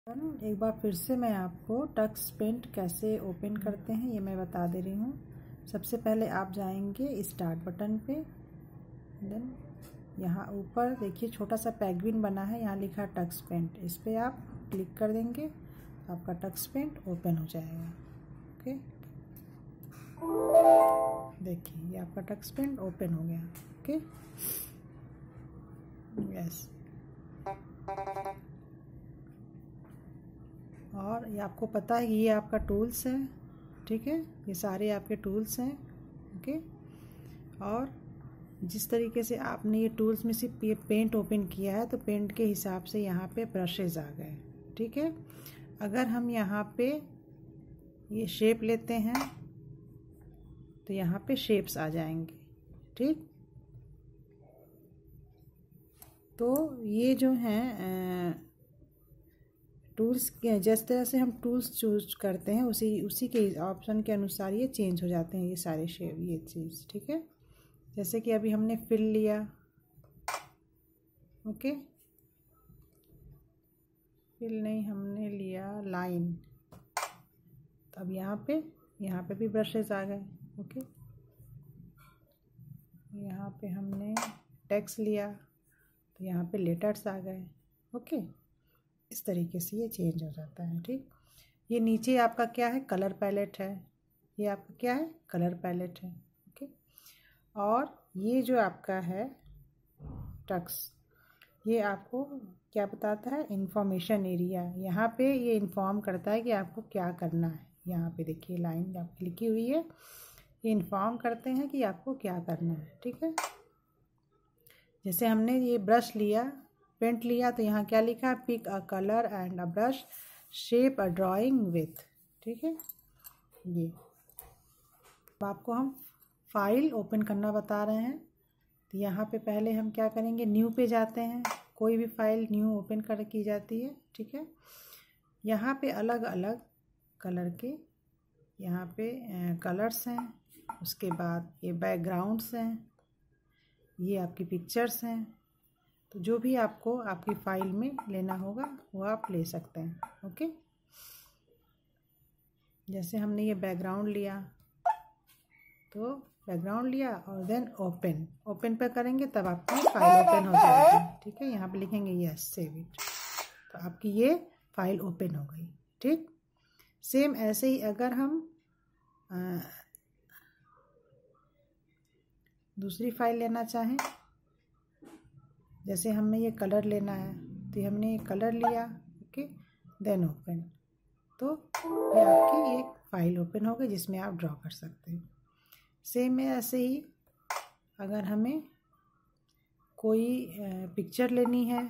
एक बार फिर से मैं आपको टक्स पेंट कैसे ओपन करते हैं ये मैं बता दे रही हूँ। सबसे पहले आप जाएंगे स्टार्ट बटन पे, देन यहाँ ऊपर देखिए छोटा सा पेंगुइन बना है, यहाँ लिखा है टक्स पेंट, इस पर आप क्लिक कर देंगे तो आपका टक्स पेंट ओपन हो जाएगा। ओके, देखिए ये आपका टक्स पेंट ओपन हो गया। Okay, yes. और ये आपको पता है कि ये आपका टूल्स है, ठीक है, ये सारे आपके टूल्स हैं। ओके, और जिस तरीके से आपने ये टूल्स में से पेंट ओपन किया है तो पेंट के हिसाब से यहाँ पे ब्रशेज आ गए, ठीक है। अगर हम यहाँ पे ये शेप लेते हैं तो यहाँ पे शेप्स आ जाएंगे, ठीक। तो ये जो हैं टूल्स के जिस तरह से हम टूल्स चूज करते हैं उसी के ऑप्शन के अनुसार ये चेंज हो जाते हैं, ये सारे शेप, ये चीज़, ठीक है। जैसे कि अभी हमने फिल लिया, ओके, फिल नहीं, हमने लिया लाइन, तो अब यहाँ पे भी ब्रशेस आ गए। ओके, यहाँ पे हमने टेक्स्ट लिया तो यहाँ पे लेटर्स आ गए। ओके, इस तरीके से ये चेंज हो जाता है, ठीक। ये नीचे आपका क्या है, कलर पैलेट है, ये आपका क्या है, कलर पैलेट है। ओके, और ये जो आपका है टक्स, ये आपको क्या बताता है, इंफॉर्मेशन एरिया। यहाँ पे ये इन्फॉर्म करता है कि आपको क्या करना है। यहाँ पे देखिए लाइन आपकी लिखी हुई है, ये इन्फॉर्म करते हैं कि आपको क्या करना है, ठीक है। जैसे हमने ये ब्रश लिया, पेंट लिया, तो यहाँ क्या लिखा है, pick a colour and a brush, shape a drawing with, ठीक है। ये आपको हम फाइल ओपन करना बता रहे हैं, तो यहाँ पे पहले हम क्या करेंगे, न्यू पे जाते हैं। कोई भी फाइल न्यू ओपन कर की जाती है, ठीक है। यहाँ पे अलग अलग कलर के यहाँ पे कलर्स हैं, उसके बाद ये बैकग्राउंड्स हैं, ये आपकी पिक्चर्स हैं। तो जो भी आपको आपकी फाइल में लेना होगा वो आप ले सकते हैं। ओके, जैसे हमने ये बैकग्राउंड लिया तो बैकग्राउंड लिया और देन ओपन पे करेंगे तब आपकी फाइल ओपन हो जाएगी, ठीक है। यहाँ पे लिखेंगे यस सेव इट, तो आपकी ये फाइल ओपन हो गई, ठीक। सेम ऐसे ही अगर हम दूसरी फाइल लेना चाहें, जैसे हमें ये कलर लेना है तो हमने ये कलर लिया, ओके, देन ओपन, तो ये आपकी एक फाइल ओपन हो गई जिसमें आप ड्रॉ कर सकते हैं। सेम है ऐसे ही अगर हमें कोई पिक्चर लेनी है,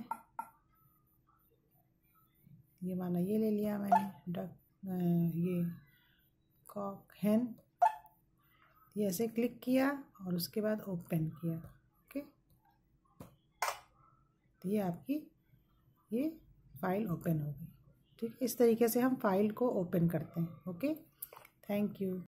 ये माना ये ले लिया मैंने डक, ये कॉक हैन, ये ऐसे क्लिक किया और उसके बाद ओपन किया, ओके, तो ये आपकी ये फाइल ओपन हो गई, ठीक है। इस तरीके से हम फाइल को ओपन करते हैं। Okay, thank you.